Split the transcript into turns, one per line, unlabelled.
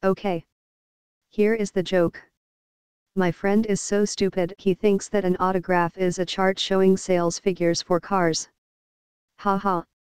Okay. Here is the joke. My friend is so stupid he thinks that an autograph is a chart showing sales figures for cars. Haha.